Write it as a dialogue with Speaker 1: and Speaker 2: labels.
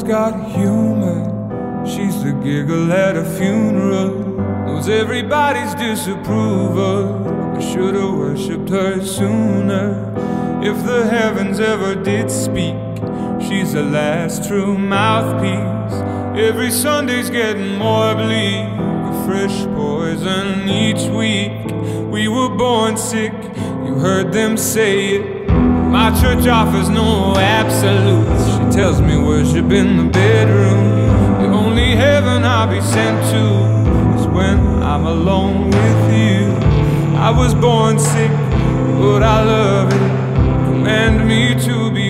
Speaker 1: got humor. She's the giggle at a funeral, knows everybody's disapproval. I should've worshipped her sooner. If the heavens ever did speak, she's the last true mouthpiece. Every Sunday's getting more bleak, a fresh poison each week. We were born sick, you heard them say it. My church offers no absolutes. She tells me worship in the bedroom. The only heaven I'll be sent to is when I'm alone with you. I was born sick, but I love it. Command me to be